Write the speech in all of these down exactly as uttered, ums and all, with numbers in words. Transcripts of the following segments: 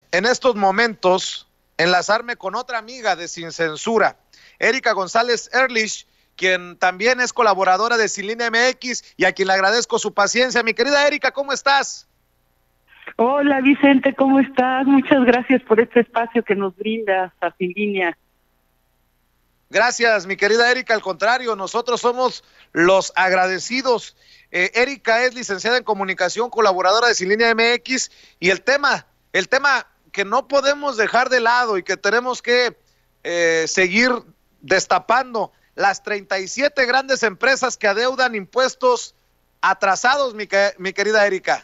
en estos momentos enlazarme con otra amiga de Sin Censura, Erika González Ehrlich, quien también es colaboradora de Sin Línea M X y a quien le agradezco su paciencia. Mi querida Erika, ¿cómo estás? Hola Vicente, ¿cómo estás? Muchas gracias por este espacio que nos brindas a Sin Línea. Gracias, mi querida Erika, al contrario, nosotros somos los agradecidos. Eh, Erika es licenciada en comunicación, colaboradora de Sin Línea M X, y el tema, el tema que no podemos dejar de lado y que tenemos que eh, seguir destapando, las treinta y siete grandes empresas que adeudan impuestos atrasados, mi, mi querida Erika.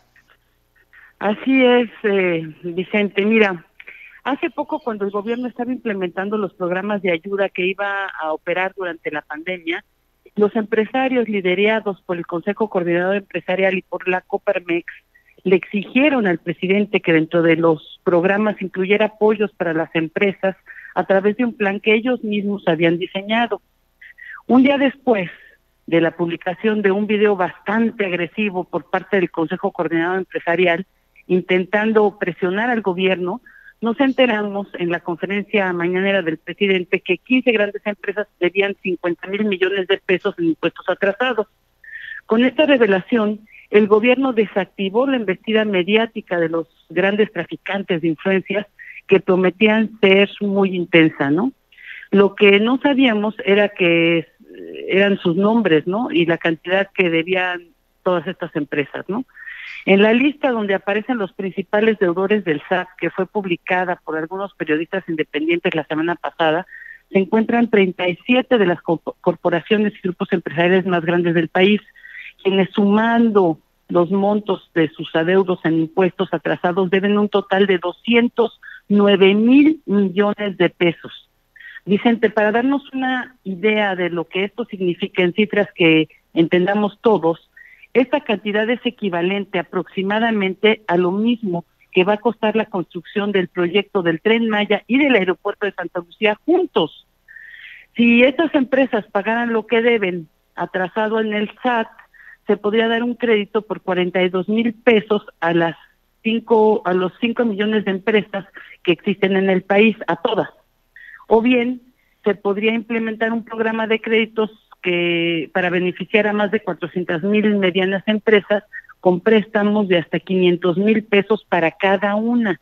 Así es, eh, Vicente, mira, hace poco cuando el gobierno estaba implementando los programas de ayuda que iba a operar durante la pandemia, los empresarios liderados por el Consejo Coordinador Empresarial y por la Coparmex le exigieron al presidente que dentro de los programas incluyera apoyos para las empresas a través de un plan que ellos mismos habían diseñado. Un día después de la publicación de un video bastante agresivo por parte del Consejo Coordinador Empresarial, intentando presionar al gobierno, nos enteramos en la conferencia mañanera del presidente que quince grandes empresas debían cincuenta mil millones de pesos en impuestos atrasados. Con esta revelación, el gobierno desactivó la embestida mediática de los grandes traficantes de influencias que prometían ser muy intensa, ¿no? Lo que no sabíamos era que eran sus nombres, ¿no? Y la cantidad que debían todas estas empresas, ¿no? En la lista donde aparecen los principales deudores del S A T, que fue publicada por algunos periodistas independientes la semana pasada, se encuentran treinta y siete de las corporaciones y grupos empresariales más grandes del país, quienes sumando los montos de sus adeudos en impuestos atrasados deben un total de doscientos nueve mil millones de pesos. Vicente, para darnos una idea de lo que esto significa en cifras que entendamos todos, esta cantidad es equivalente aproximadamente a lo mismo que va a costar la construcción del proyecto del Tren Maya y del aeropuerto de Santa Lucía juntos. Si estas empresas pagaran lo que deben atrasado en el S A T, se podría dar un crédito por cuarenta y dos mil pesos a las cinco, a los cinco millones de empresas que existen en el país, a todas. O bien se podría implementar un programa de créditos que para beneficiar a más de cuatrocientas mil medianas empresas con préstamos de hasta quinientos mil pesos para cada una.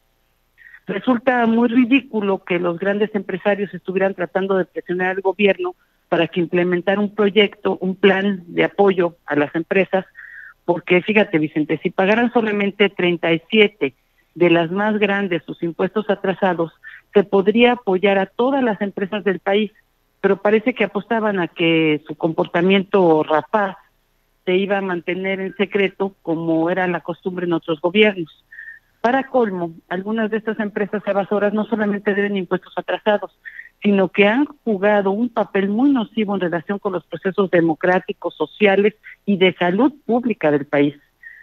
Resulta muy ridículo que los grandes empresarios estuvieran tratando de presionar al gobierno para que implementara un proyecto, un plan de apoyo a las empresas, porque fíjate Vicente, si pagaran solamente treinta y siete de las más grandes sus impuestos atrasados, se podría apoyar a todas las empresas del país, pero parece que apostaban a que su comportamiento rapaz se iba a mantener en secreto, como era la costumbre en otros gobiernos. Para colmo, algunas de estas empresas evasoras no solamente deben impuestos atrasados, sino que han jugado un papel muy nocivo en relación con los procesos democráticos, sociales y de salud pública del país.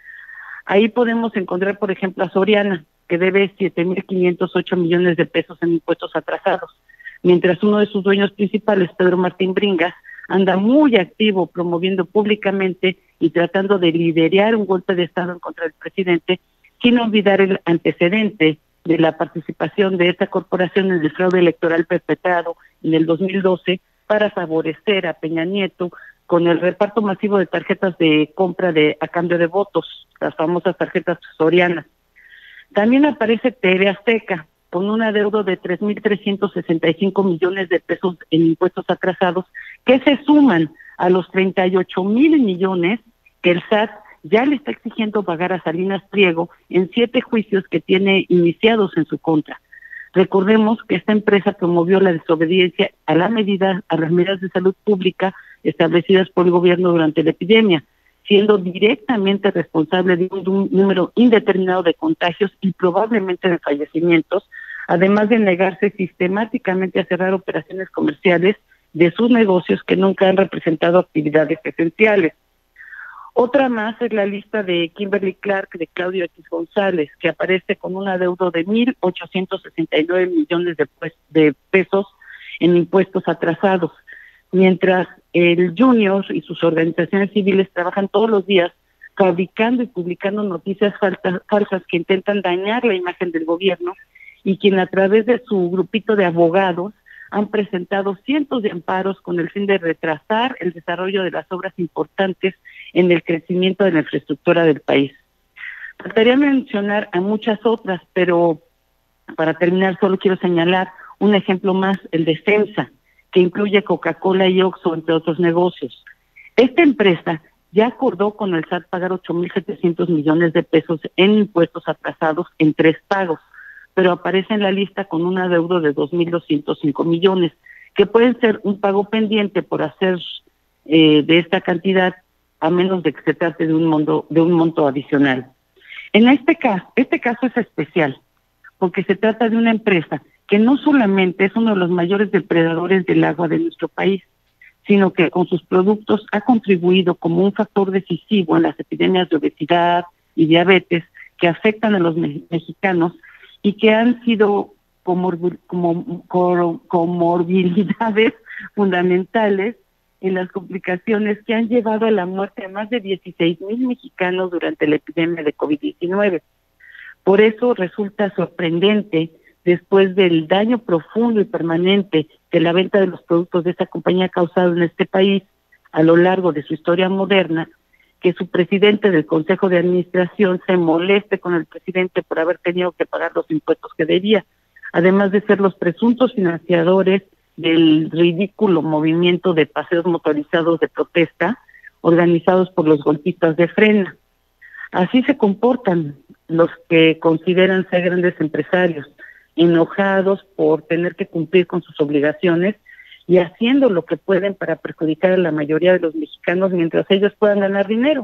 Ahí podemos encontrar, por ejemplo, a Soriana, que debe siete mil quinientos ocho millones de pesos en impuestos atrasados, mientras uno de sus dueños principales, Pedro Martín Bringas, anda muy activo promoviendo públicamente y tratando de liderar un golpe de Estado en contra del presidente, sin olvidar el antecedente de la participación de esta corporación en el fraude electoral perpetrado en el dos mil doce para favorecer a Peña Nieto con el reparto masivo de tarjetas de compra de a cambio de votos, las famosas tarjetas sorianas. También aparece T V Azteca, con un adeudo de tres mil trescientos sesenta y cinco millones de pesos en impuestos atrasados, que se suman a los treinta y ocho mil millones que el S A T ya le está exigiendo pagar a Salinas Pliego en siete juicios que tiene iniciados en su contra. Recordemos que esta empresa promovió la desobediencia a la medida, a las medidas de salud pública establecidas por el gobierno durante la epidemia, siendo directamente responsable de un, de un número indeterminado de contagios y probablemente de fallecimientos, además de negarse sistemáticamente a cerrar operaciones comerciales de sus negocios que nunca han representado actividades esenciales. Otra más es la lista de Kimberly Clark de Claudio X González, que aparece con un adeudo de mil ochocientos sesenta y nueve millones de, pues, de pesos en impuestos atrasados, mientras el Junior y sus organizaciones civiles trabajan todos los días fabricando y publicando noticias falsas, falsas que intentan dañar la imagen del gobierno y quien a través de su grupito de abogados han presentado cientos de amparos con el fin de retrasar el desarrollo de las obras importantes en el crecimiento de la infraestructura del país. Trataría de mencionar a muchas otras, pero para terminar solo quiero señalar un ejemplo más, el de FEMSA, que incluye Coca-Cola y Oxxo, entre otros negocios. Esta empresa ya acordó con el S A T pagar ocho mil setecientos millones de pesos en impuestos atrasados en tres pagos, pero aparece en la lista con un adeudo de dos mil doscientos cinco millones, que pueden ser un pago pendiente por hacer eh, de esta cantidad, a menos de que se trate de un monto, de un monto adicional. En este caso, este caso es especial, porque se trata de una empresa que no solamente es uno de los mayores depredadores del agua de nuestro país, sino que con sus productos ha contribuido como un factor decisivo en las epidemias de obesidad y diabetes que afectan a los me- mexicanos y que han sido comorbi- como, como, comorbilidades fundamentales en las complicaciones que han llevado a la muerte de más de dieciséis mil mexicanos durante la epidemia de COVID diecinueve. Por eso resulta sorprendente, después del daño profundo y permanente que la venta de los productos de esta compañía ha causado en este país a lo largo de su historia moderna, que su presidente del Consejo de Administración se moleste con el presidente por haber tenido que pagar los impuestos que debía, además de ser los presuntos financiadores del ridículo movimiento de paseos motorizados de protesta organizados por los golpistas de Frena. Así se comportan los que consideran ser grandes empresarios, enojados por tener que cumplir con sus obligaciones y haciendo lo que pueden para perjudicar a la mayoría de los mexicanos mientras ellos puedan ganar dinero.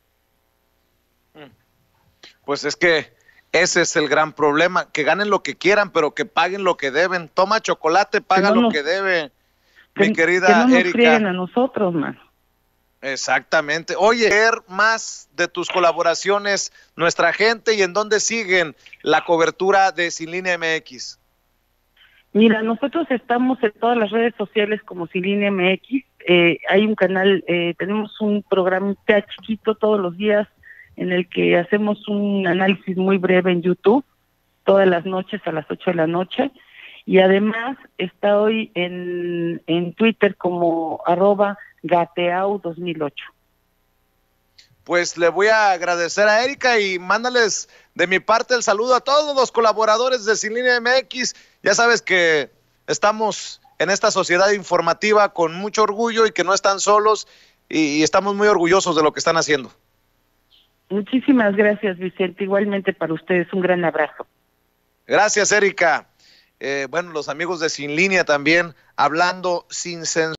Pues es que ese es el gran problema, que ganen lo que quieran, pero que paguen lo que deben. Toma chocolate, paga Que no lo nos, que debe, que, mi querida que no nos Erika. frieguen a nosotros, man. Exactamente. Oye, ver más de tus colaboraciones, nuestra gente, y en dónde siguen la cobertura de Sin Línea M X. Mira, nosotros estamos en todas las redes sociales como Sin Línea M X. Eh, hay un canal, eh, tenemos un programa chiquito todos los días en el que hacemos un análisis muy breve en YouTube, todas las noches a las ocho de la noche. Y además está hoy en, en Twitter como arroba gateau dos mil ocho. Pues le voy a agradecer a Erika y mándales de mi parte el saludo a todos los colaboradores de Sin Línea M X. Ya sabes que estamos en esta sociedad informativa con mucho orgullo y que no están solos, y, y estamos muy orgullosos de lo que están haciendo. Muchísimas gracias, Vicente. Igualmente para ustedes, un gran abrazo. Gracias, Erika. Eh, bueno, los amigos de Sin Línea también hablando sin censura.